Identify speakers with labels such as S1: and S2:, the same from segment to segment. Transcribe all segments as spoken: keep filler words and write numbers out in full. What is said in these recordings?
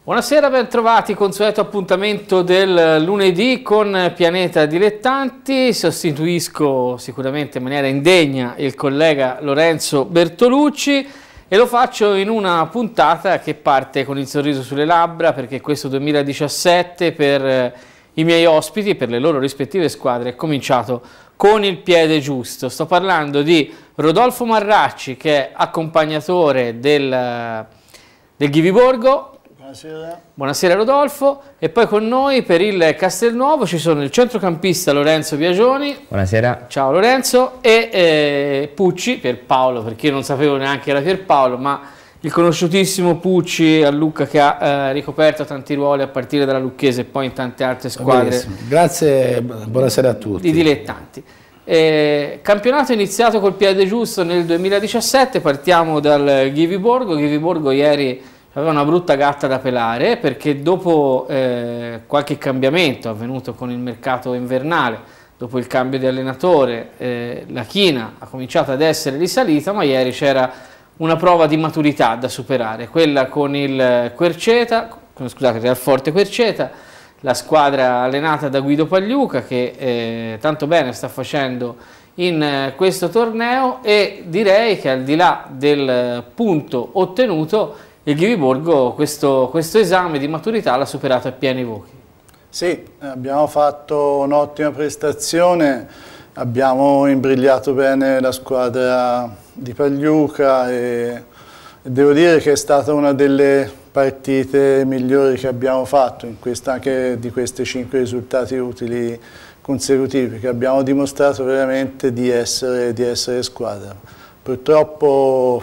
S1: Buonasera, ben trovati, consueto appuntamento del lunedì con Pianeta Dilettanti. Sostituisco sicuramente in maniera indegna il collega Lorenzo Bertolucci e lo faccio in una puntata che parte con il sorriso sulle labbra, perché questo duemiladiciassette per i miei ospiti e per le loro rispettive squadre è cominciato con il piede giusto. Sto parlando di Rodolfo Marracci, che è accompagnatore del, del Ghiviborgo.
S2: Buonasera.
S1: Buonasera Rodolfo, e poi con noi per il Castelnuovo ci sono il centrocampista Lorenzo Biagioni.
S3: Buonasera.
S1: Ciao Lorenzo. E eh, Pucci, Pierpaolo, perché io non sapevo neanche era Pierpaolo, ma il conosciutissimo Pucci a Lucca, che ha eh, ricoperto tanti ruoli a partire dalla Lucchese e poi in tante altre squadre.
S2: Benissimo. Grazie, buonasera a tutti.
S1: Di dilettanti. Eh, campionato iniziato col piede giusto nel duemiladiciassette, partiamo dal Ghiviborgo. Ghiviborgo ieri aveva una brutta gatta da pelare, perché dopo eh, qualche cambiamento avvenuto con il mercato invernale, dopo il cambio di allenatore, eh, la china ha cominciato ad essere risalita, ma ieri c'era una prova di maturità da superare, quella con il Querceta, scusate, Real Forte Querceta, la squadra allenata da Guido Pagliuca, che eh, tanto bene sta facendo in eh, questo torneo, e direi che al di là del punto ottenuto il Ghiviborgo questo, questo esame di maturità l'ha superato a pieni voti.
S2: Sì, abbiamo fatto un'ottima prestazione, abbiamo imbrigliato bene la squadra di Pagliuca e devo dire che è stata una delle partite migliori che abbiamo fatto, in questa, anche di questi cinque risultati utili consecutivi, perché abbiamo dimostrato veramente di essere, di essere squadra. Purtroppo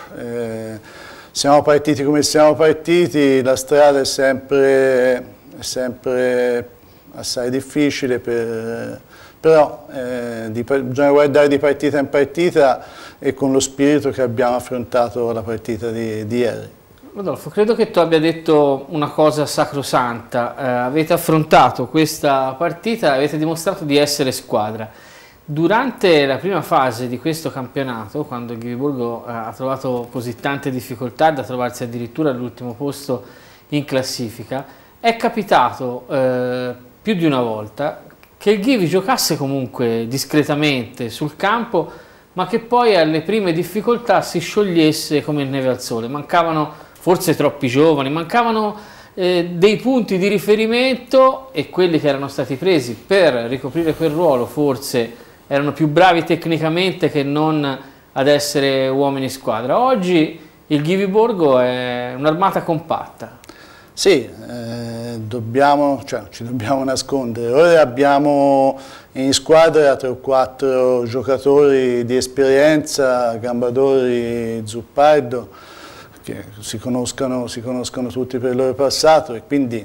S2: eh, siamo partiti come siamo partiti, la strada è sempre, è sempre assai difficile, per, però eh, di, bisogna guardare di partita in partita e con lo spirito che abbiamo affrontato la partita di, di ieri.
S1: Rodolfo, credo che tu abbia detto una cosa sacrosanta, eh, avete affrontato questa partita, avete dimostrato di essere squadra. Durante la prima fase di questo campionato, quando il Ghiviborgo eh, ha trovato così tante difficoltà da trovarsi addirittura all'ultimo posto in classifica, è capitato eh, più di una volta che il Ghivi giocasse comunque discretamente sul campo, ma che poi alle prime difficoltà si sciogliesse come neve al sole. Mancavano forse troppi giovani, mancavano eh, dei punti di riferimento, e quelli che erano stati presi per ricoprire quel ruolo forse erano più bravi tecnicamente che non ad essere uomini squadra. Oggi il Ghiviborgo è un'armata compatta.
S2: Sì, eh, dobbiamo, cioè, ci dobbiamo nascondere. Ora abbiamo in squadra tre o quattro giocatori di esperienza, Gambadori, Zuppardo, che si conoscono, si conoscono tutti per il loro passato, e quindi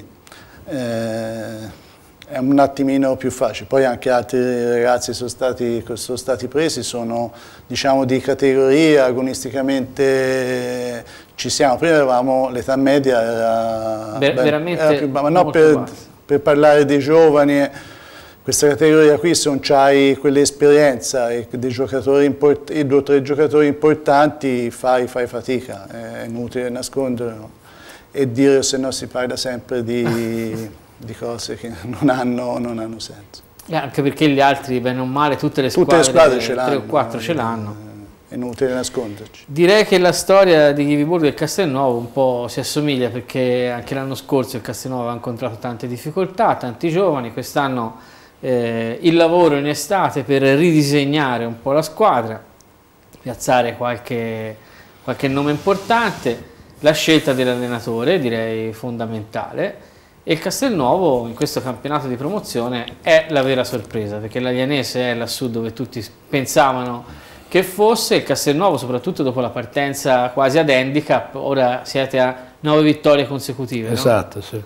S2: eh, è un attimino più facile. Poi anche altri ragazzi sono stati, sono stati presi, sono diciamo di categoria, agonisticamente ci siamo. Prima avevamo l'età media, era,
S1: Ver
S2: beh,
S1: veramente
S2: era più, ma no, per, per parlare dei giovani, questa categoria qui, se non c'hai quell'esperienza e dei giocatori e due o tre giocatori importanti, fai, fai fatica, è inutile nasconderlo e dire, se no si parla sempre di di cose che non hanno, non hanno senso.
S1: Eh, anche perché gli altri, bene o male, tutte le
S2: tutte
S1: squadre,
S2: le squadre ce l'hanno,
S1: tre o quattro ce l'hanno.
S2: È inutile nasconderci.
S1: Direi che la storia di Ghiviborgo e Castelnuovo un po' si assomiglia, perché anche l'anno scorso il Castelnuovo ha incontrato tante difficoltà, tanti giovani. Quest'anno eh, il lavoro in estate per ridisegnare un po' la squadra, piazzare qualche, qualche nome importante, la scelta dell'allenatore direi fondamentale. E il Castelnuovo in questo campionato di promozione è la vera sorpresa, perché l'Aglianese è lassù dove tutti pensavano che fosse. Il Castelnuovo, soprattutto dopo la partenza quasi ad handicap, ora siete a nove vittorie consecutive.
S4: Esatto,
S1: no?
S4: Sì.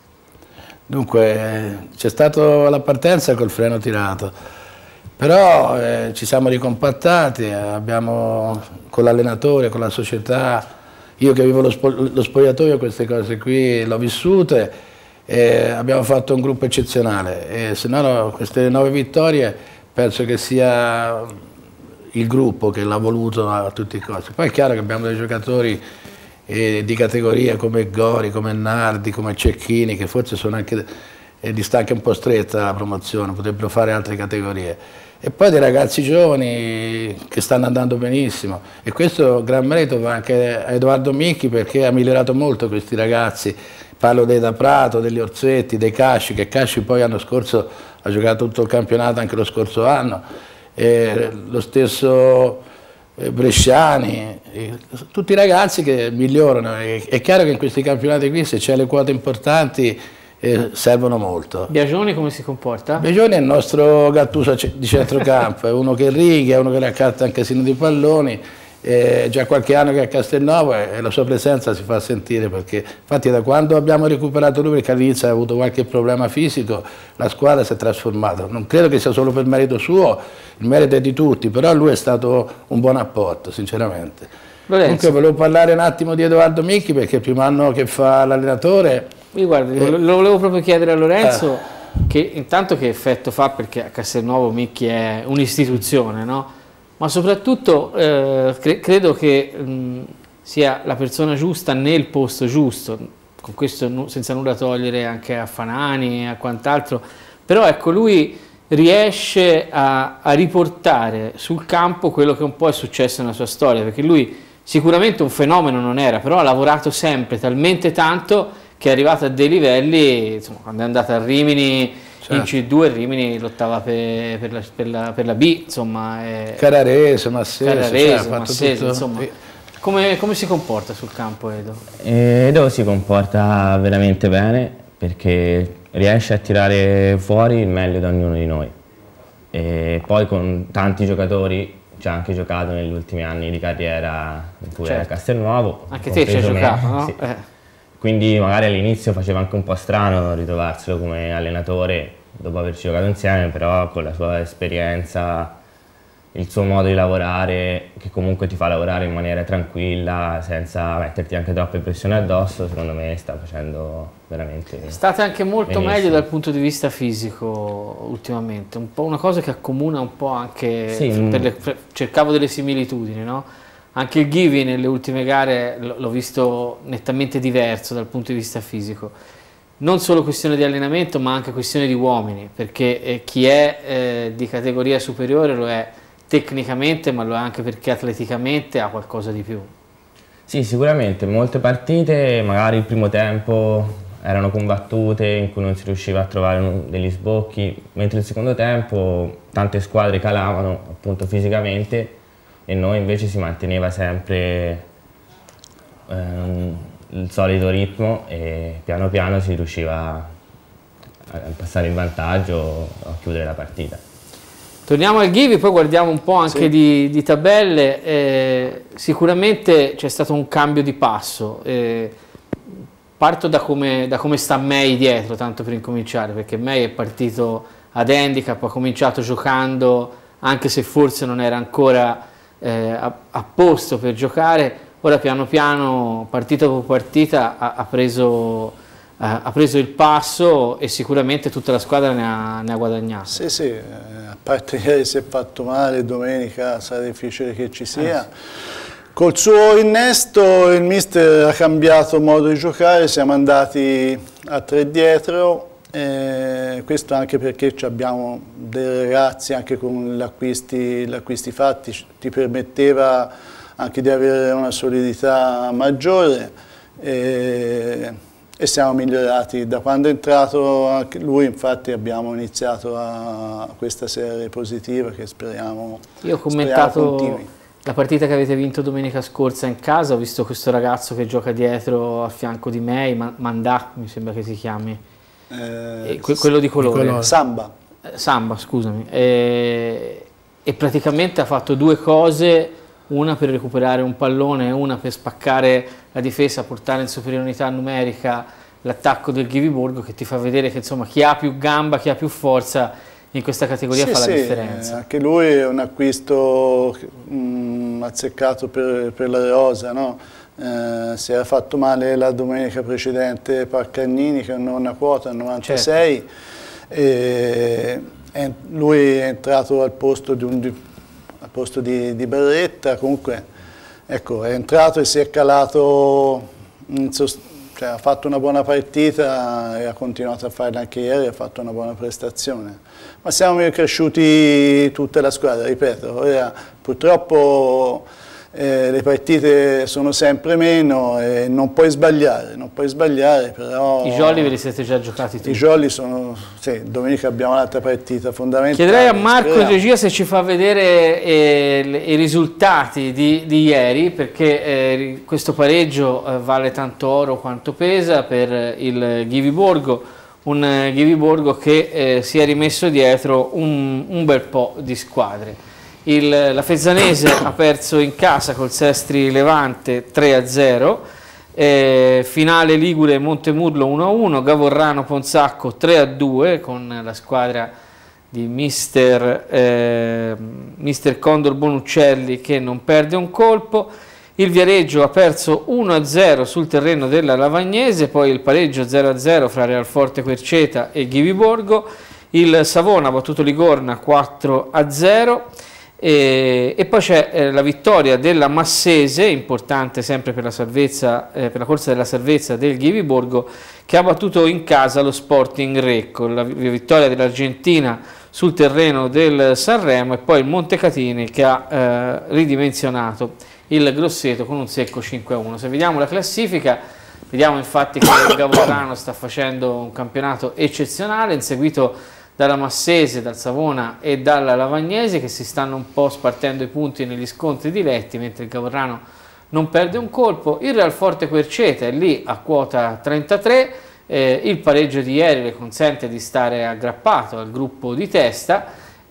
S4: Dunque c'è stata la partenza col freno tirato, però eh, ci siamo ricompattati, abbiamo con l'allenatore, con la società, io che vivo lo, spo lo spogliatoio, queste cose qui l'ho vissute. E abbiamo fatto un gruppo eccezionale, e se no queste nove vittorie penso che sia il gruppo che l'ha voluto a tutti i costi. Poi è chiaro che abbiamo dei giocatori eh, di categoria come Gori, come Nardi, come Cecchini, che forse sono anche, eh, gli sta anche un po' stretta la promozione, potrebbero fare altre categorie. E poi dei ragazzi giovani che stanno andando benissimo, e questo gran merito va anche a Edoardo Micchi, perché ha migliorato molto questi ragazzi. Parlo dei Da Prato, degli Orsetti, dei Casci, che Casci poi l'anno scorso ha giocato tutto il campionato anche lo scorso anno, e lo stesso Bresciani, tutti i ragazzi che migliorano. È chiaro che in questi campionati qui, se c'è le quote importanti, eh, servono molto.
S1: Biagioni come si comporta?
S4: Biagioni è il nostro Gattuso di centrocampo, è uno che riga, è uno che raccatta anche casino di palloni. È già qualche anno che è a Castelnuovo e la sua presenza si fa sentire, perché infatti da quando abbiamo recuperato lui, perché all'inizio ha avuto qualche problema fisico, la squadra si è trasformata. Non credo che sia solo per merito suo, il merito è di tutti, però lui è stato un buon apporto, sinceramente. Lorenzo. Comunque volevo parlare un attimo di Edoardo Micchi, perché il primo anno che fa l'allenatore...
S1: Io guarda, eh, lo volevo proprio chiedere a Lorenzo, eh. che intanto che effetto fa, perché a Castelnuovo Micchi è un'istituzione, no? Ma soprattutto eh, cre credo che mh, sia la persona giusta nel posto giusto, con questo senza nulla togliere anche a Fanani e a quant'altro, però ecco, lui riesce a, a riportare sul campo quello che un po' è successo nella sua storia, perché lui sicuramente un fenomeno non era, però ha lavorato sempre talmente tanto che è arrivato a dei livelli, insomma, quando è andato a Rimini... Certo. In C due Rimini lottava per, per, la, per, la, per la B, insomma. È...
S4: Cararese, Massese,
S1: Cararese, cioè, Massese, tutto... insomma. Come, come si comporta sul campo Edo?
S3: Edo si comporta veramente bene, perché riesce a tirare fuori il meglio da ognuno di noi. E poi con tanti giocatori, ci ha anche giocato negli ultimi anni di carriera, pure certo. a Castelnuovo.
S1: Anche te ci hai giocato, no?
S3: Sì.
S1: Eh.
S3: Quindi magari all'inizio faceva anche un po' strano ritrovarselo come allenatore dopo averci giocato insieme, però con la sua esperienza, il suo modo di lavorare, che comunque ti fa lavorare in maniera tranquilla, senza metterti anche troppe pressioni addosso, secondo me sta facendo veramente bene.
S1: State anche molto
S3: benissimo.
S1: Meglio dal punto di vista fisico ultimamente, un po' una cosa che accomuna un po' anche,
S3: sì,
S1: per le, per, cercavo delle similitudini, no? Anche il Ghivi nelle ultime gare l'ho visto nettamente diverso dal punto di vista fisico, non solo questione di allenamento ma anche questione di uomini, perché eh, chi è eh, di categoria superiore lo è tecnicamente, ma lo è anche perché atleticamente ha qualcosa di più.
S3: Sì, sicuramente, molte partite magari il primo tempo erano combattute in cui non si riusciva a trovare degli sbocchi, mentre il secondo tempo tante squadre calavano appunto fisicamente, e noi invece si manteneva sempre ehm, il solito ritmo e piano piano si riusciva a passare in vantaggio, a chiudere la partita.
S1: Torniamo al Ghivi, poi guardiamo un po' anche
S2: sì.
S1: di, di tabelle. Eh, sicuramente c'è stato un cambio di passo. Eh, parto da come, da come sta May dietro, tanto per incominciare, perché May è partito ad handicap, ha cominciato giocando, anche se forse non era ancora Eh, a, a posto per giocare, ora piano piano, partita dopo partita, ha, ha, preso, eh, ha preso il passo e sicuramente tutta la squadra ne ha, ne ha guadagnato.
S2: Sì, sì, eh, a parte ieri si è fatto male, domenica sarà difficile che ci sia. Eh, sì. Col suo innesto il mister ha cambiato modo di giocare, siamo andati a tre dietro. Eh, questo anche perché abbiamo dei ragazzi, anche con gli acquisti, gli acquisti fatti, ti permetteva anche di avere una solidità maggiore e, e siamo migliorati. Da quando è entrato anche lui, infatti, abbiamo iniziato a, a questa serie positiva che speriamo.
S1: Io ho commentato la partita che avete vinto domenica scorsa in casa, ho visto questo ragazzo che gioca dietro a fianco di me, Mandà, mi sembra che si chiami. Eh, que quello di colore,
S2: di colore. Samba,
S1: eh, Samba scusami, e, e praticamente ha fatto due cose, una per recuperare un pallone e una per spaccare la difesa, portare in superiorità numerica l'attacco del Ghiviborgo, che ti fa vedere che insomma chi ha più gamba, chi ha più forza in questa categoria sì, fa la sì, differenza.
S2: Anche lui è un acquisto mh, azzeccato per, per la rosa, no? Eh, si era fatto male la domenica precedente Parcagnini, che hanno una quota a novantasei, certo. e, e lui è entrato al posto di, un, di, al posto di, di Barretta. Comunque ecco, è entrato e si è calato, in sost- cioè, ha fatto una buona partita e ha continuato a farla anche ieri, ha fatto una buona prestazione. Ma siamo cresciuti tutta la squadra, ripeto, ora purtroppo eh, le partite sono sempre meno e non puoi sbagliare, non puoi sbagliare, però...
S1: I jolly ve li siete già giocati tutti?
S2: I jolly sono... sì, domenica abbiamo un'altra partita fondamentale.
S1: Chiederei a Marco in regia se ci fa vedere eh, i risultati di, di ieri, perché eh, questo pareggio eh, vale tanto oro quanto pesa per il Ghiviborgo, un eh, Ghiviborgo che eh, si è rimesso dietro un, un bel po' di squadre. Il, la Fezzanese ha perso in casa col Sestri Levante tre a zero, eh, finale Ligure Montemurlo uno a uno, Gavorrano Ponzacco tre a due con la squadra di mister, eh, mister Condor Bonuccelli che non perde un colpo. Il Viareggio ha perso uno a zero sul terreno della Lavagnese, poi il pareggio zero a zero fra Realforte Querceta e Ghiviborgo. Il Savona ha battuto Ligorna quattro a zero. E, e poi c'è eh, la vittoria della Massese, importante sempre per la, salvezza, eh, per la corsa della salvezza del Ghiviborgo, che ha battuto in casa lo Sporting Recco, la, la vittoria dell'Argentina sul terreno del Sanremo, e poi il Montecatini che ha eh, ridimensionato il Grosseto con un secco cinque a uno. Se vediamo la classifica, vediamo infatti che il Gavorrano sta facendo un campionato eccezionale, inseguito dalla Massese, dal Savona e dalla Lavagnese, che si stanno un po' spartendo i punti negli scontri diretti, mentre il Gavorrano non perde un colpo. Il Realforte Querceta è lì a quota trentatré, eh, il pareggio di ieri le consente di stare aggrappato al gruppo di testa,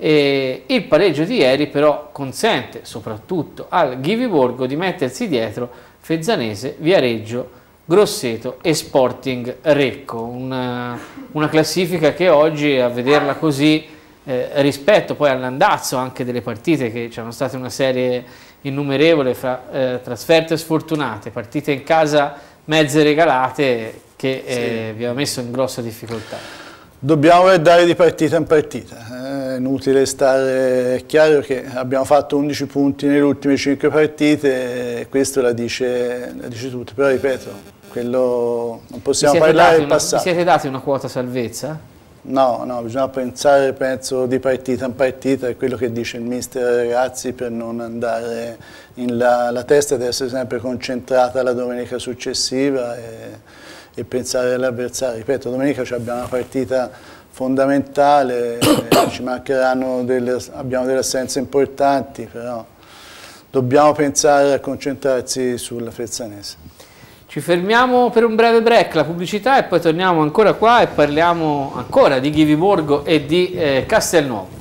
S1: e il pareggio di ieri però consente soprattutto al Ghiviborgo di mettersi dietro Fezzanese, Viareggio, Grosseto e Sporting Recco, una, una classifica che oggi, a vederla così, eh, rispetto poi all'andazzo anche delle partite, che c'erano state una serie innumerevole fra eh, trasferte sfortunate, partite in casa mezze regalate, che eh, sì. vi ha messo in grossa difficoltà.
S2: Dobbiamo guardare di partita in partita, è inutile stare, è chiaro che abbiamo fatto undici punti nelle ultime cinque partite, e questo la dice, la dice tutto, però ripeto, quello non possiamo parlare del passato.
S1: Vi siete dati una quota salvezza?
S2: No, no, bisogna pensare, penso, di partita in partita, è quello che dice il mister ai ragazzi, per non andare in la, la testa deve essere sempre concentrata la domenica successiva e, e pensare all'avversario. Ripeto, domenica abbiamo una partita fondamentale, ci mancheranno delle, abbiamo delle assenze importanti, però dobbiamo pensare a concentrarsi sulla Fezzanese.
S1: Ci fermiamo per un breve break, la pubblicità, e poi torniamo ancora qua e parliamo ancora di Ghiviborgo e di eh, Castelnuovo.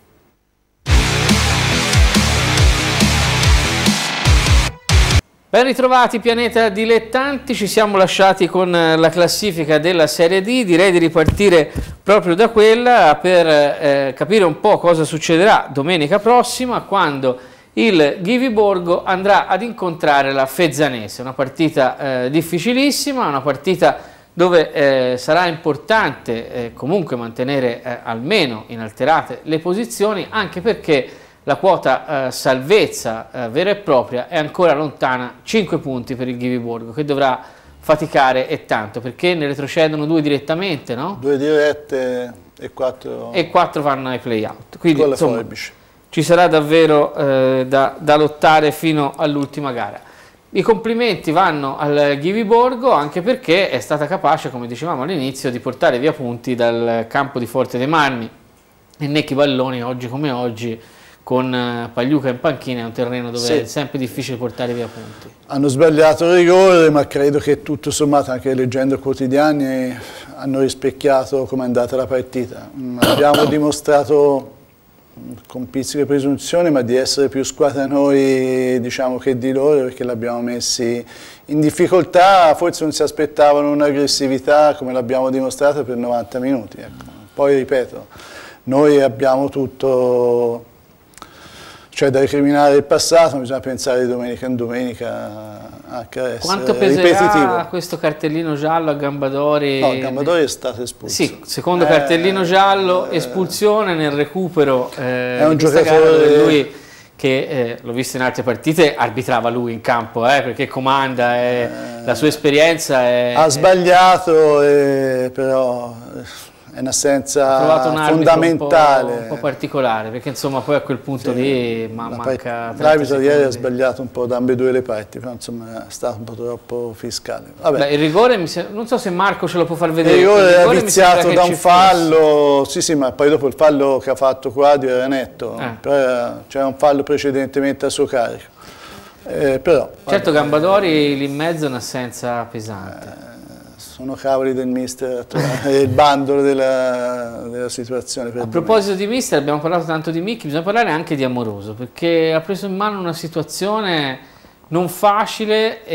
S1: Ben ritrovati Pianeta Dilettanti, ci siamo lasciati con la classifica della Serie D, direi di ripartire proprio da quella per eh, capire un po' cosa succederà domenica prossima, quando il Ghiviborgo andrà ad incontrare la Fezzanese, una partita eh, difficilissima, una partita dove eh, sarà importante eh, comunque mantenere eh, almeno inalterate le posizioni, anche perché la quota eh, salvezza eh, vera e propria è ancora lontana, cinque punti per il Ghiviborgo, che dovrà faticare e tanto, perché ne retrocedono due direttamente, no?
S2: Due dirette e quattro...
S1: E quattro vanno ai play-out, quindi
S2: con la
S1: insomma
S2: forbice.
S1: Ci sarà davvero eh, da, da lottare fino all'ultima gara. I complimenti vanno al Ghiviborgo, anche perché è stata capace, come dicevamo all'inizio, di portare via punti dal campo di Forte dei Marmi, e Necchi Balloni oggi come oggi, con Pagliuca in panchina, è un terreno dove sì. è sempre difficile portare via punti.
S2: Hanno sbagliato il rigore, ma credo che tutto sommato, anche leggendo quotidiani, hanno rispecchiato come è andata la partita. Abbiamo dimostrato con pizzica presunzione, ma di essere più squadra noi, diciamo, che di loro, perché l'abbiamo messi in difficoltà. Forse non si aspettavano un'aggressività come l'abbiamo dimostrata per novanta minuti. Ecco. Poi ripeto, noi abbiamo tutto, cioè da recriminare il passato, bisogna pensare di domenica in domenica anche a essere
S1: Quanto peserà
S2: ripetitivo.
S1: Questo cartellino giallo a Gambadori?
S2: No, Gambadori è stato espulso.
S1: Sì, secondo eh, cartellino giallo, espulsione nel recupero eh,
S2: è un
S1: di questa
S2: giocatore
S1: gara, dove lui, che eh, l'ho visto in altre partite, arbitrava lui in campo, eh, perché comanda, eh, eh, la sua esperienza è...
S2: Ha sbagliato, eh, però è un'assenza fondamentale.
S1: Un po', un po' particolare, perché insomma poi a quel punto sì, lì ma manca...
S2: L'arbitro ieri ha sbagliato un po' da ambedue le parti, però insomma è stato un po' troppo fiscale. Vabbè.
S1: Beh, il rigore, mi sembra, non so se Marco ce lo può far vedere.
S2: Il rigore, il rigore è viziato da un fallo, sì sì, ma poi dopo il fallo che ha fatto Quadio era netto, eh. però c'era un fallo precedentemente a suo carico. Eh, però,
S1: certo vabbè, Gambadori lì in mezzo è un'assenza pesante.
S2: Eh, sono cavoli del mister, il bandolo della, della situazione. Per
S1: a proposito di mister, abbiamo parlato tanto di Micchi, bisogna parlare anche di Amoroso, perché ha preso in mano una situazione non facile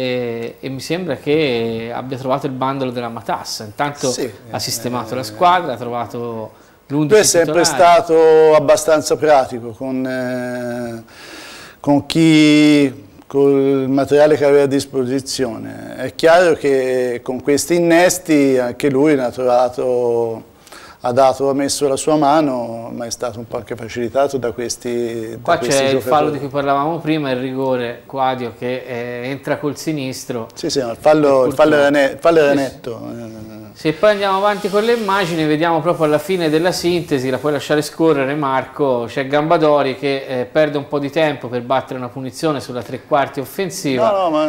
S1: e, e mi sembra che abbia trovato il bandolo della matassa. Intanto sì, ha sistemato eh, la squadra, ha trovato l'undici.
S2: Lui è sempre stato abbastanza pratico con, eh, con chi... col materiale che aveva a disposizione. È chiaro che con questi innesti anche lui ne ha trovato, ha dato, ha messo la sua mano, ma è stato un po' anche facilitato da questi
S1: Qua c'è il fallo di cui parlavamo prima, il rigore Quadio che eh, entra col sinistro.
S2: Sì, sì, no, il fallo, il fallo era, ne, il fallo era netto.
S1: Se poi andiamo avanti con le immagini, vediamo proprio alla fine della sintesi, la puoi lasciare scorrere Marco, c'è Gambadori che eh, perde un po' di tempo per battere una punizione sulla tre quarti offensiva.
S2: No, no, ma...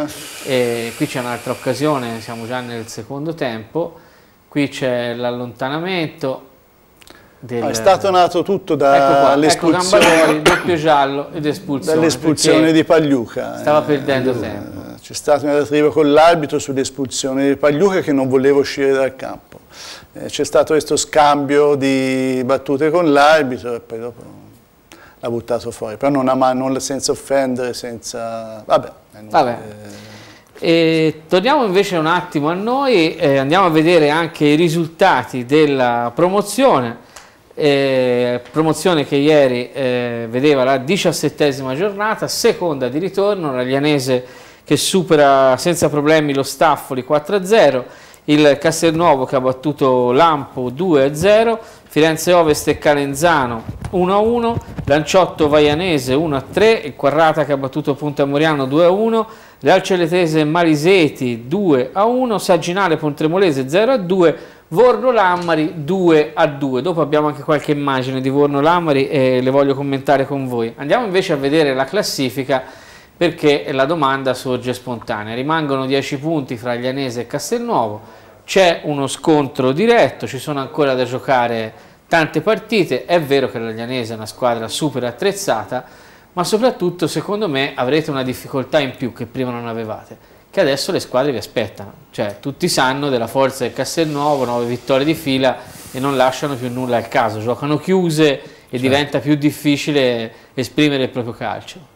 S1: e qui c'è un'altra occasione, siamo già nel secondo tempo, qui c'è l'allontanamento. Del...
S2: È stato nato tutto dall'espulsione,
S1: ecco Gambadori, doppio giallo ed espulsione.
S2: Dall'espulsione di Pagliuca.
S1: Stava
S2: eh,
S1: perdendo
S2: eh,
S1: tempo.
S2: C'è stata una diatriba con l'arbitro sull'espulsione di Pagliuca che non voleva uscire dal campo. Eh, C'è stato questo scambio di battute con l'arbitro e poi dopo l'ha buttato fuori. Però non, ha, non senza offendere, senza... Vabbè.
S1: Vabbè. Eh... E torniamo invece un attimo a noi, eh, andiamo a vedere anche i risultati della promozione. Eh, promozione che ieri eh, vedeva la diciassettesima giornata, seconda di ritorno, l'Aglianese che supera senza problemi lo Staffoli quattro a zero, il Castelnuovo che ha battuto l'Ampo due a zero, Firenze Ovest e Calenzano uno a uno, Lanciotto Vaianese uno a tre, il Quarrata che ha battuto Punta Moriano due a uno, Real Celetese Mariseti due a uno, Sagginale Pontremolese zero a due, Vorno Lammari due a due. Dopo abbiamo anche qualche immagine di Vorno Lammari e le voglio commentare con voi. Andiamo invece a vedere la classifica perché la domanda sorge spontanea. Rimangono dieci punti fra Aglianese e Castelnuovo, c'è uno scontro diretto, ci sono ancora da giocare tante partite. È vero che l'Aglianese è una squadra super attrezzata, ma soprattutto secondo me avrete una difficoltà in più che prima non avevate, che adesso le squadre vi aspettano, cioè tutti sanno della forza del Castelnuovo, nove vittorie di fila e non lasciano più nulla al caso, giocano chiuse e certo, diventa più difficile esprimere il proprio calcio.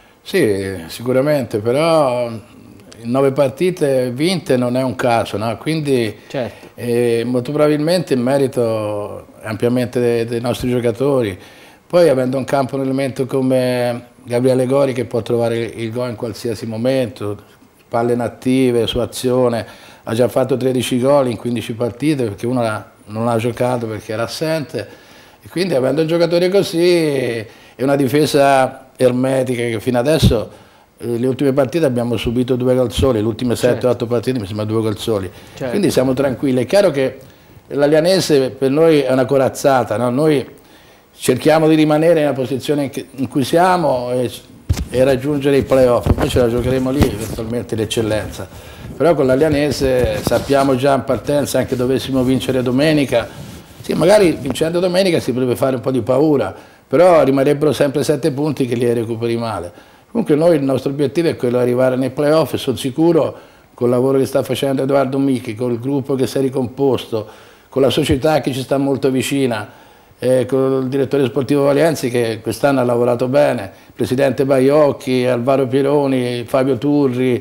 S4: Sì, sicuramente, però nove partite vinte non è un caso, no? Quindi
S1: certo,
S4: eh, molto probabilmente il merito è ampiamente dei, dei nostri giocatori. Poi avendo in campo un elemento come Gabriele Gori che può trovare il gol in qualsiasi momento, palle inattive, su azione, ha già fatto tredici gol in quindici partite perché uno non ha giocato perché era assente, e quindi avendo un giocatore così è una difesa ermetica che fino adesso, eh, le ultime partite abbiamo subito due gol soli, le ultime sette otto partite mi sembra due gol soli, certo, quindi siamo tranquilli. È chiaro che l'Aglianese per noi è una corazzata, no? Noi cerchiamo di rimanere nella posizione in cui siamo e, e raggiungere i playoff, poi ce la giocheremo lì eventualmente l'eccellenza, però con l'Aglianese sappiamo già in partenza, anche dovessimo vincere domenica, sì, magari vincendo domenica si potrebbe fare un po' di paura, però rimarrebbero sempre sette punti che li recuperi male. Comunque noi il nostro obiettivo è quello di arrivare nei playoff e sono sicuro col lavoro che sta facendo Edoardo Micchi, col gruppo che si è ricomposto, con la società che ci sta molto vicina, Eh, con il direttore sportivo Valienzi che quest'anno ha lavorato bene, il presidente Baiocchi, Alvaro Pieroni, Fabio Turri,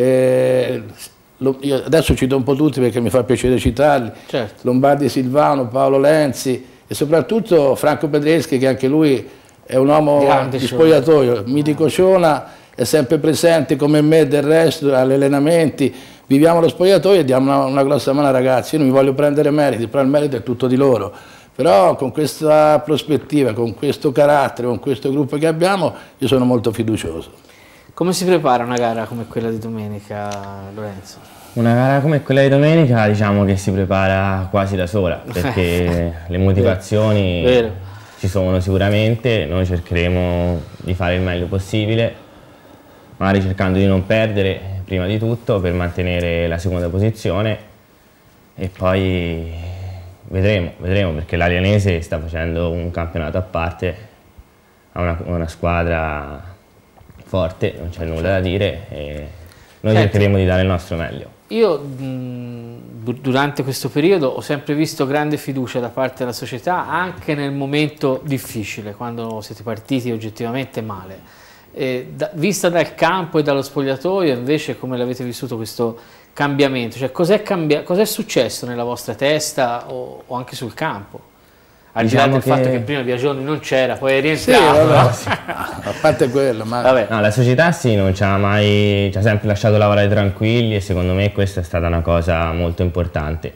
S4: eh, lo, io adesso cito un po' tutti perché mi fa piacere citarli, certo, Lombardi Silvano, Paolo Lenzi e soprattutto Franco Pedreschi, che anche lui è un uomo grande di spogliatoio, mitico Ciona, è sempre presente come me del resto agli allenamenti, viviamo lo spogliatoio e diamo una, una grossa mano ai ragazzi. Io non mi voglio prendere meriti, però il merito è tutto di loro, Però con questa prospettiva, con questo carattere, con questo gruppo che abbiamo, io sono molto fiducioso.
S1: Come si prepara una gara come quella di domenica, Lorenzo?
S3: Una gara come quella di domenica diciamo che si prepara quasi da sola, perché le motivazioni
S1: Vero.
S3: ci sono sicuramente, noi cercheremo di fare il meglio possibile, magari cercando di non perdere prima di tutto per mantenere la seconda posizione e poi vedremo, vedremo perché l'Alianese sta facendo un campionato a parte, ha una, una squadra forte, non c'è nulla da dire e noi
S1: Senti,
S3: cercheremo di dare il nostro meglio.
S1: Io mh, durante questo periodo ho sempre visto grande fiducia da parte della società anche nel momento difficile, quando siete partiti oggettivamente male. E da, vista dal campo e dallo spogliatoio invece come l'avete vissuto questo cambiamento? Cioè cos'è cambia- cos'è successo nella vostra testa o, o anche sul campo? Al di là
S3: Diciamo
S1: del
S3: che...
S1: fatto che prima Biagioni non c'era, poi è
S4: Sì,
S1: rientrato.
S4: vabbè,
S1: no?
S4: sì. A parte quello, ma...
S1: Vabbè.
S3: No, la società sì, non ci ha mai, ci ha sempre lasciato lavorare tranquilli e secondo me questa è stata una cosa molto importante.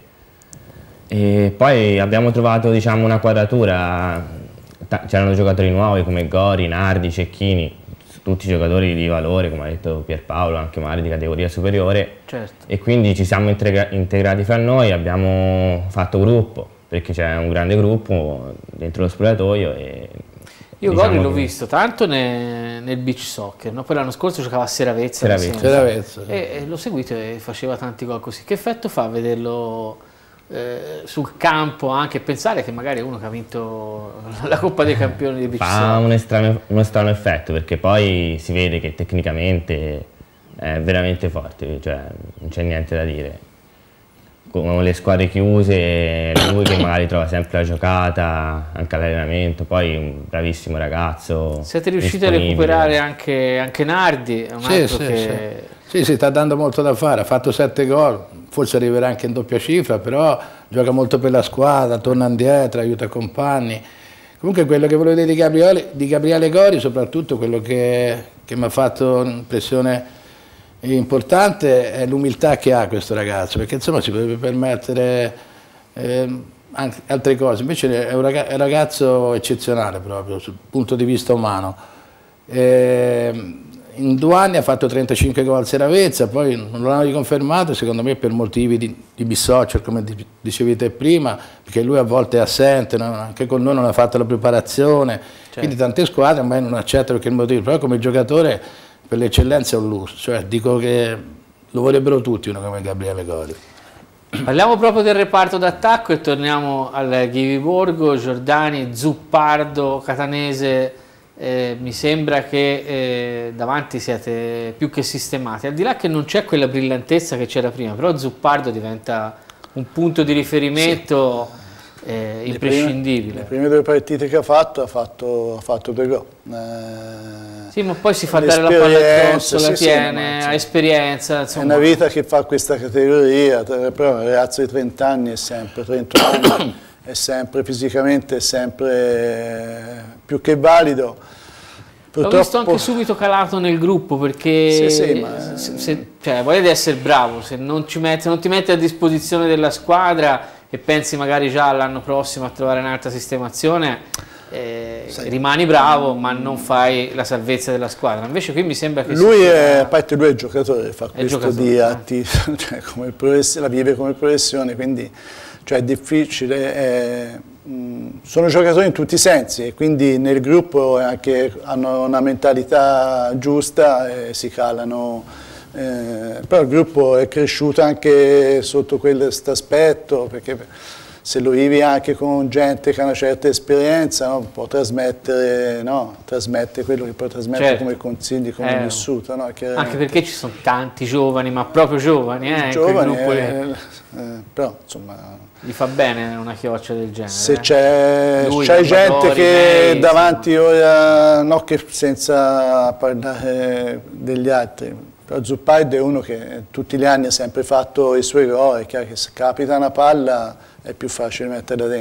S3: E poi abbiamo trovato diciamo una quadratura, c'erano giocatori nuovi come Gori, Nardi, Cecchini, tutti giocatori di valore, come ha detto Pierpaolo, anche magari di categoria superiore.
S1: Certo.
S3: E quindi ci siamo integra integrati fra noi, abbiamo fatto gruppo, perché c'è un grande gruppo dentro lo spogliatoio. E
S1: Io
S3: diciamo
S1: Gori l'ho
S3: che...
S1: visto tanto ne, nel beach soccer, no? Poi l'anno scorso giocava a Seravezza,
S3: Seravezza.
S4: Seravezza.
S1: E, e l'ho seguito e faceva tanti gol così. Che effetto fa vederlo eh, sul campo, anche pensare che magari è uno che ha vinto la Coppa dei Campioni di beach
S3: Fa
S1: soccer?
S3: un strano, uno strano effetto, perché poi si vede che tecnicamente è veramente forte, cioè non c'è niente da dire. Con le squadre chiuse, lui che magari trova sempre la giocata, anche all'allenamento, poi un bravissimo ragazzo.
S1: Siete riusciti a recuperare anche, anche Nardi, è un
S4: Sì,
S1: altro
S4: sì,
S1: che...
S4: sì. Sì, sì, sta dando molto da fare, ha fatto sette gol, forse arriverà anche in doppia cifra, però gioca molto per la squadra, torna indietro, aiuta i compagni. Comunque quello che volevo dire di Gabriele, di Gabriele Gori, soprattutto quello che, che mi ha fatto un'impressione importante è l'umiltà che ha questo ragazzo, perché insomma si potrebbe permettere eh, anche altre cose, invece è un ragazzo eccezionale proprio sul punto di vista umano. E in due anni ha fatto trentacinque gol al Seravezza, poi non lo hanno riconfermato, secondo me per motivi di, di bissoccer, come dicevi te prima, perché lui a volte è assente, no? Anche con noi non ha fatto la preparazione, certo. Quindi tante squadre ormai non accettano che il motivo, però come giocatore per l'eccellenza è un lusso, cioè dico che lo vorrebbero tutti uno come Gabriele Gori.
S1: Parliamo proprio del reparto d'attacco e torniamo al Ghiviborgo, Giordani, Zuppardo, Catanese. Eh, mi sembra che eh, davanti siate più che sistemati, al di là che non c'è quella brillantezza che c'era prima, però Zuppardo diventa un punto di riferimento sì. eh, imprescindibile.
S2: Le prime, le prime due partite che ha fatto ha fatto, ha fatto due gol. Eh,
S1: sì, ma poi si fa dare la palla addosso, la
S2: sì,
S1: tiene,
S2: sì,
S1: ha esperienza. Insomma.
S2: È una vita che fa questa categoria, però un ragazzo di trenta anni è sempre, trentuno anni, è sempre fisicamente, è sempre più che valido.
S1: L'ho visto anche subito calato nel gruppo perché
S2: sì, sì, ma...
S1: se, se, cioè, voglio essere bravo, se non, ci metti, non ti metti a disposizione della squadra e pensi magari già all'anno prossimo a trovare un'altra sistemazione, eh, sì. rimani bravo ma non fai la salvezza della squadra. Invece qui mi sembra che
S2: lui
S1: sia...
S2: è, a parte lui è giocatore, fa questo
S1: giocatore,
S2: di
S1: eh.
S2: atti, cioè come la vive come professione, quindi cioè è difficile, è, mh, sono giocatori in tutti i sensi e quindi nel gruppo anche hanno una mentalità giusta e si calano, eh, però il gruppo è cresciuto anche sotto questo aspetto, perché se lo vivi anche con gente che ha una certa esperienza, no, può trasmettere, no, trasmette quello che può trasmettere certo. come consigli, come
S1: eh,
S2: vissuto. No,
S1: anche perché ci sono tanti giovani, ma proprio giovani, eh,
S2: giovani,
S1: in quel
S2: eh,
S1: gruppo
S2: eh, però insomma...
S1: Gli fa bene una chioccia del genere.
S2: Se c'è eh? gente che May, davanti insomma. ora, no che senza parlare degli altri, però Zuppardo è uno che tutti gli anni ha sempre fatto i suoi gol, è chiaro che se capita una palla è più facile metterla dentro.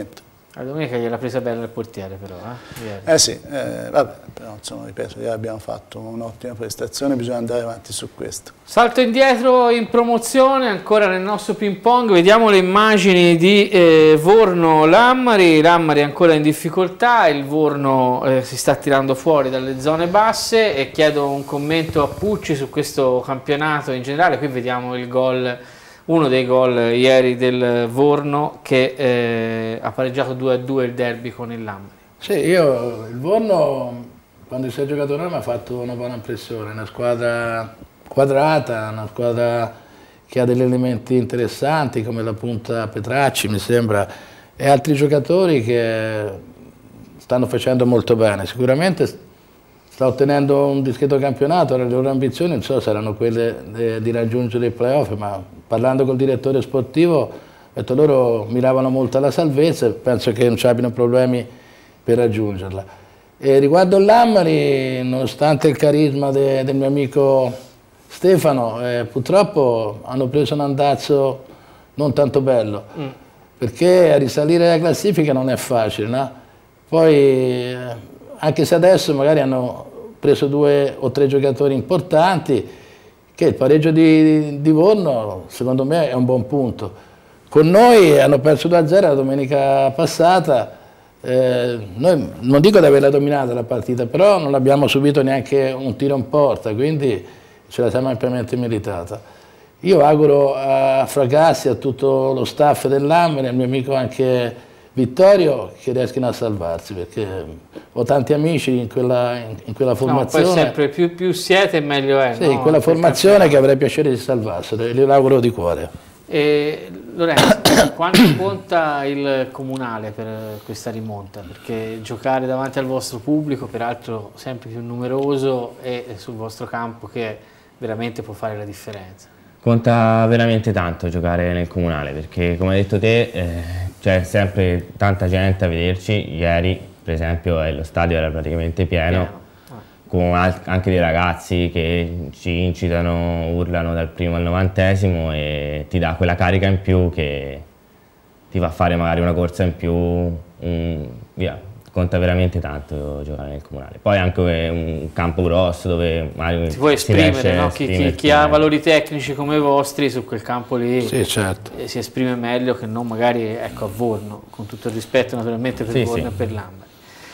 S1: La domenica gliel'ha presa bella il portiere però, eh?
S2: Eh sì, eh, vabbè, però insomma, ripeto, abbiamo fatto un'ottima prestazione, bisogna andare avanti su questo.
S1: Salto indietro in promozione, ancora nel nostro ping pong, vediamo le immagini di eh, Vorno-Lammari, Lammari ancora in difficoltà, il Vorno eh, si sta tirando fuori dalle zone basse e chiedo un commento a Pucci su questo campionato in generale. Qui vediamo il gol, uno dei gol ieri del Vorno che eh, ha pareggiato due a due il derby con il Lammari.
S4: Sì, io il Vorno quando si è giocato noi mi ha fatto una buona impressione, una squadra quadrata, una squadra che ha degli elementi interessanti come la punta Petracci mi sembra e altri giocatori che stanno facendo molto bene. Sicuramente sta ottenendo un discreto campionato, le loro ambizioni non so saranno quelle di raggiungere i playoff, ma parlando col direttore sportivo ho detto loro miravano molto alla salvezza e penso che non ci abbiano problemi per raggiungerla. E riguardo il Lammari, nonostante il carisma de, del mio amico Stefano, eh, purtroppo hanno preso un andazzo non tanto bello, mm. perché a risalire la classifica non è facile, no? Poi, eh, anche se adesso magari hanno preso due o tre giocatori importanti, che il pareggio di, di Vorno secondo me è un buon punto. Con noi hanno perso due a zero la domenica passata, eh, noi non dico di averla dominata la partita, però non abbiamo subito neanche un tiro in porta, quindi ce la siamo ampiamente meritata. Io auguro a Fracassi, a tutto lo staff del Lammari, al mio amico anche Vittorio, che riescano a salvarsi, perché ho tanti amici in quella, in quella formazione.
S1: No, poi sempre più, più siete meglio è.
S4: Sì,
S1: no?
S4: in quella formazione che avrei piacere di salvarselo, e glielo auguro di cuore.
S1: E, Lorenzo, quanto conta il comunale per questa rimonta? Perché giocare davanti al vostro pubblico, peraltro sempre più numeroso, e sul vostro campo che veramente può fare la differenza.
S3: Conta veramente tanto giocare nel comunale, perché come hai detto te eh, c'è sempre tanta gente a vederci. Ieri per esempio lo stadio era praticamente pieno, pieno. Con anche dei ragazzi che ci incitano, urlano dal primo al novantesimo e ti dà quella carica in più che ti fa fare magari una corsa in più, un, via. Conta veramente tanto giocare nel comunale. Poi anche un campo grosso dove magari
S1: si può esprimere, no? chi, chi, chi ha valori tecnici come i vostri su quel campo lì sì, certo. si esprime meglio che non magari ecco, a Vorno, con tutto il rispetto naturalmente per sì, Vorno sì. e per Lammari.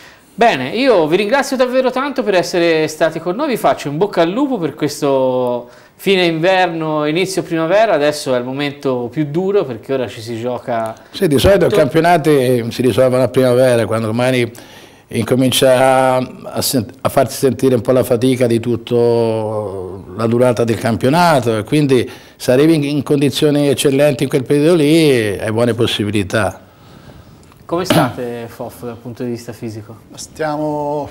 S1: Bene, io vi ringrazio davvero tanto per essere stati con noi, vi faccio in bocca al lupo per questo fine inverno, inizio primavera. Adesso è il momento più duro perché ora ci si gioca. Sì,
S4: di solito i campionati si risolvono a primavera, quando ormai incomincia a, a, a farsi sentire un po' la fatica di tutta la durata del campionato, e quindi se arrivi in, in condizioni eccellenti in quel periodo lì hai buone possibilità.
S1: Come state, Foff, dal punto di vista fisico?
S2: Stiamo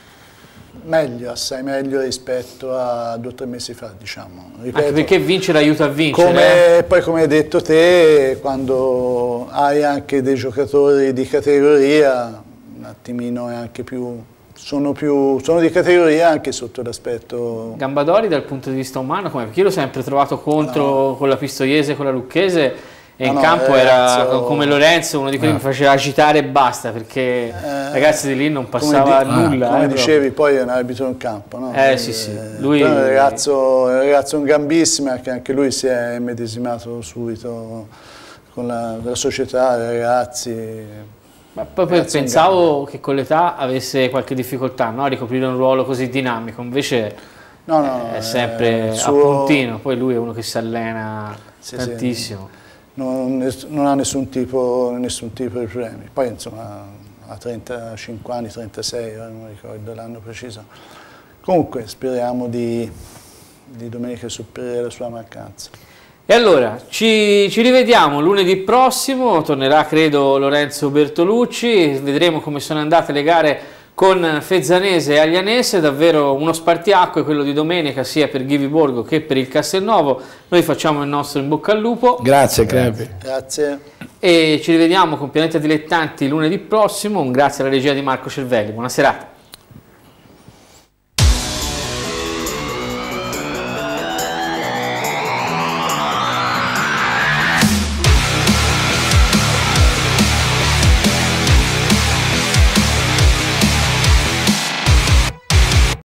S2: meglio, assai meglio rispetto a due o tre mesi fa, diciamo.
S1: Ripeto, anche perché vincere aiuta a vincere.
S2: Come,
S1: eh?
S2: Poi come hai detto te, quando hai anche dei giocatori di categoria, un attimino è anche più, sono, più, sono di categoria anche sotto l'aspetto...
S1: Gambadori dal punto di vista umano, come? Perché io l'ho sempre trovato contro no. con la Pistoiese e con la Lucchese, e no, in no, campo ragazzo, era come Lorenzo, uno di quelli no. che mi faceva agitare e basta, perché eh, ragazzi di lì non passava
S2: come
S1: di, nulla.
S2: Come
S1: eh,
S2: dicevi, poi è un arbitro in campo, no?
S1: Eh sì sì, lui...
S2: È un ragazzo, è un ragazzo in gambissima, che anche lui si è medesimato subito con la, con la società, i ragazzi.
S1: Ma poi pensavo che con l'età avesse qualche difficoltà, no? A ricoprire un ruolo così dinamico, invece no, no, è sempre suo... a puntino, poi lui è uno che si allena sì, tantissimo.
S2: Sì. Non, non ha nessun tipo, nessun tipo di problemi. Poi insomma ha trentacinque anni, trentasei, non ricordo l'anno preciso. Comunque speriamo di, di domenica superare la sua mancanza.
S1: E allora ci, ci rivediamo lunedì prossimo, tornerà credo Lorenzo Bertolucci, vedremo come sono andate le gare con Fezzanese e Aglianese, davvero uno spartiacque quello di domenica sia per Ghivi Borgo che per il Castelnuovo. Noi facciamo il nostro in bocca al lupo.
S4: Grazie Crepi.
S2: Grazie.
S1: E ci rivediamo con Pianeta Dilettanti lunedì prossimo, un grazie alla regia di Marco Cervelli, buona serata.